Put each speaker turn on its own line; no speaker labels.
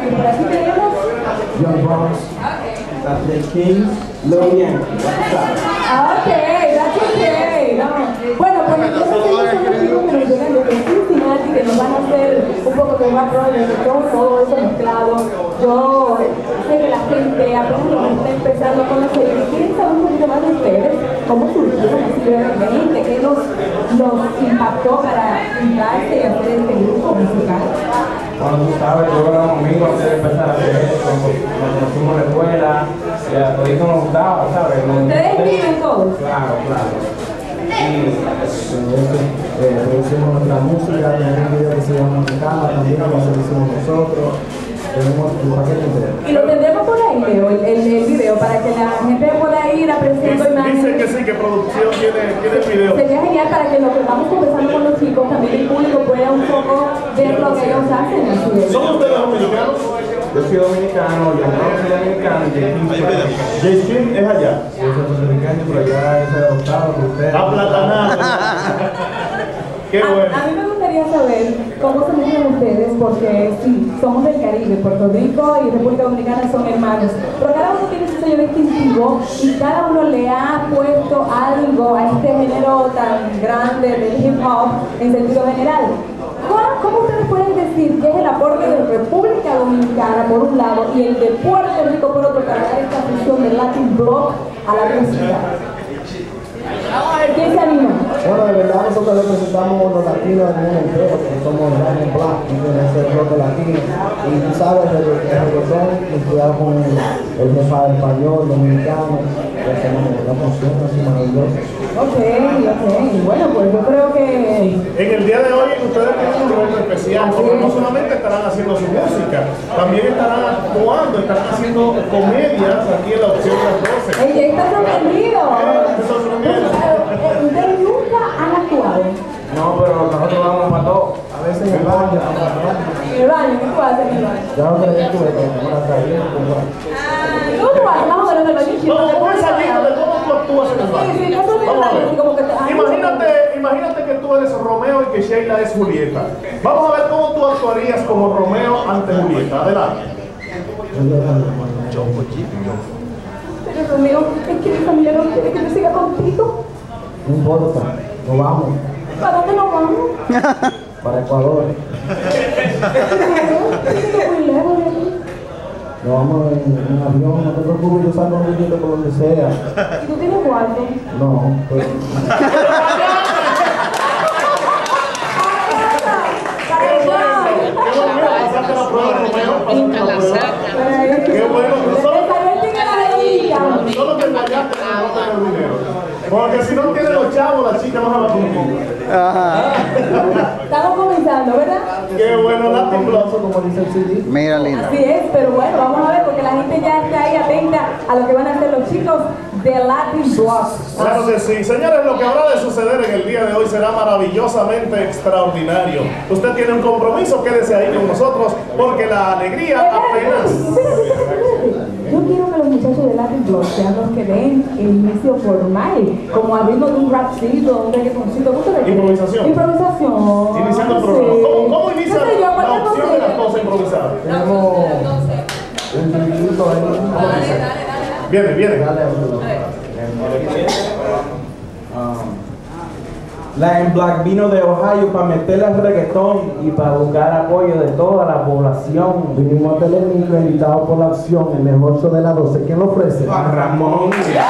Y por aquí tenemos
John Bronx, The Kings, Low Yankee.
ok, that's okay. No. Bueno, pues entonces ellos son los chicos que nos llegan desde Cincinnati, que nos van a hacer un poco de rock roll, de todo eso mezclado. Yo sé que la gente apenas nos está empezando a conocer y quieren saber un poquito más de ustedes, cómo surgieron así brevemente, qué nos impactó para juntarse y hacer este grupo musical.
Bueno, tú sabes, yo era un amigo antes de empezar a hacer esto, nos conocimos en la escuela, y a todos nos gustaba, ¿sabes?
¿Ustedes viven todos?
Claro, claro. Y
producimos nuestra música, tenemos un video que se llama Cama, también lo hicimos nosotros. Tenemos el paquete entero.
Y lo tendremos por ahí, Leo, el video, para que la gente pueda ir apreciando imágenes.
Dice que sí, que producción tiene el video.
Sería genial para que lo que vamos conversando con los chicos, también el público pueda un poco ver lo que ellos hacen.
¿Son ustedes dominicanos?
yo soy dominicano, yo no soy dominicano,
J-Stream es allá.
yo soy puertorriqueño, pero ya soy adoptado por ustedes.
Aplatanado. Qué bueno.
A mí me gustaría saber cómo se meten ustedes, porque sí, somos del Caribe, Puerto Rico y República Dominicana son hermanos, pero cada uno tiene su sello distintivo y cada uno le ha puesto algo a este género tan grande del hip hop en sentido general. ¿Cómo ustedes pueden decir que es el aporte de República Dominicana por un lado y el de Puerto Rico por otro para dar esta fusión del Latin Block a la música? ¿Quién se anima?
Bueno, de verdad nosotros representamos los latinos del mundo entero, porque somos Latin Black, y ese bloque latino. Y tú sabes, el reggaetón, estudiado con el jefa español, dominicano, y hacemos una función así maravillosa.
Ok. Bueno, pues yo creo que...
En el día de hoy ustedes tienen un evento especial, porque no solamente estarán haciendo su música, también estarán actuando, estarán haciendo comedias aquí en la opción de las 12.
¡Ey, está sorprendido! ¿Ustedes nunca han actuado?
No, pero nosotros vamos para todo.
A veces en el baño,
¿En el baño? ¿Qué tú haces en el baño?
ya no te estuve con una traída,
¿Cómo tú haces? Vamos a ver en el baño.
No, puedes salir de cómo tú actúas en el baño.
Sí, yo soy
Vamos a ver.
así como que...
Imagínate que tú eres Romeo y que Sheila es Julieta. Vamos a ver cómo tú actuarías como Romeo ante Julieta. Adelante.
Pero Romeo, es que mi familia no quiere que yo siga contigo.
No importa, nos vamos
¿Para dónde nos vamos?
para Ecuador.
Muy lejos de aquí.
Nos vamos en avión, no te preocupes, yo salgo un billete por donde sea.
¿Y tú tienes cuarto?
No, pues.
Pasaste la prueba, Romeo. Pasaste la prueba. Qué bueno. Solo te engañaste con la nota del dinero. Porque si no tienes los chavos, la chica no se va contigo.
Estamos comenzando, ¿verdad?
Qué bueno, Latin Block.
Como dice el CD.
Mira, linda.
Así es, pero bueno, vamos a ver porque la gente ya está ahí atenta a lo que van a hacer los chicos de Latin Block.
Claro que sí. Señores, lo que habrá de suceder en el día de hoy será maravillosamente extraordinario. Usted tiene un compromiso, quédese ahí con nosotros, porque la alegría apenas...
Espérate. Yo quiero que los muchachos de Latin Block sean los que den el inicio formal, como al ritmo de un rapcito, un reggaetoncito.
Improvisación.
Improvisación.
Iniciando el programa.
Sí.
¿Cómo inicia
No sé yo,
la
cualquier
opción de las
cosita.
cosas improvisadas?
Tenemos un minuto ahí.
Viene.
Dale,
Latin Black vino de Ohio para meterle al reggaetón y para buscar apoyo de toda la población.
vinimos a Telemicro, invitados por la opción, el mejor show de la 12. ¿Quién lo ofrece?
Juan Ramón.